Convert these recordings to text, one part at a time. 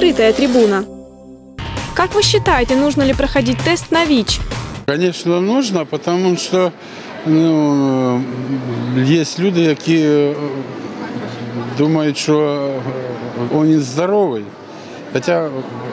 Открытая трибуна. Как вы считаете, нужно ли проходить тест на ВИЧ? Конечно, нужно, потому что есть люди, які думають, що він здоровий. Хоча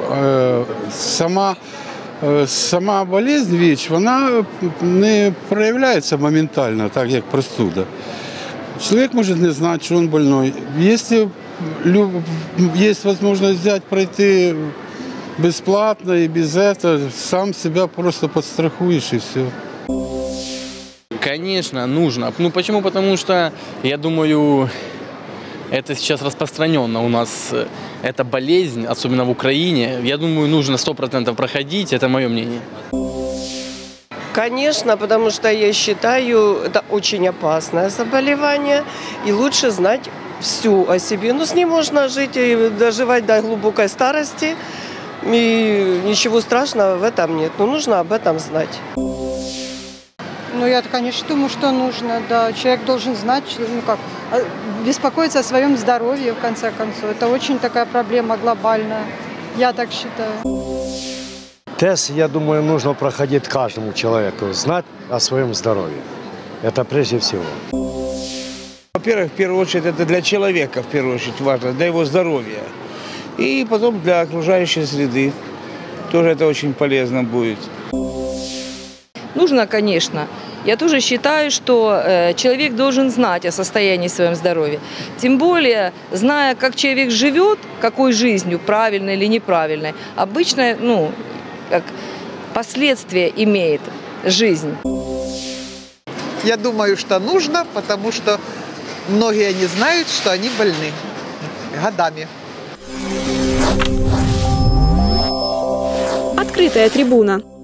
сама болезнь ВІЧ, вона не проявляється моментально, так як простуда. Человек может не знать, что он больной. Если есть возможность взять, пройти бесплатно и без этого, сам себя просто подстрахуешь и все. Конечно, нужно. Ну почему? Потому что, я думаю, это сейчас распространенно у нас, эта болезнь, особенно в Украине. Я думаю, нужно 100% проходить, это мое мнение. Конечно, потому что я считаю, это очень опасное заболевание, и лучше знать всю о себе. Ну, с ним можно жить и доживать до глубокой старости, и ничего страшного в этом нет, но нужно об этом знать. Ну, я, конечно, думаю, что нужно, да. Человек должен знать, беспокоиться о своем здоровье, в конце концов. Это очень такая проблема глобальная, я так считаю. Тест, я думаю, нужно проходить каждому человеку, знать о своем здоровье. Это прежде всего. Во-первых, в первую очередь, это для человека, в первую очередь, важно, для его здоровья. И потом для окружающей среды. Тоже это очень полезно будет. Нужно, конечно. Я тоже считаю, что человек должен знать о состоянии своего здоровья. Тем более, зная, как человек живет, какой жизнью, правильной или неправильной, обычно, как последствия имеет жизнь. Я думаю, что нужно, потому что многие не знают, что они больны годами. Открытая трибуна.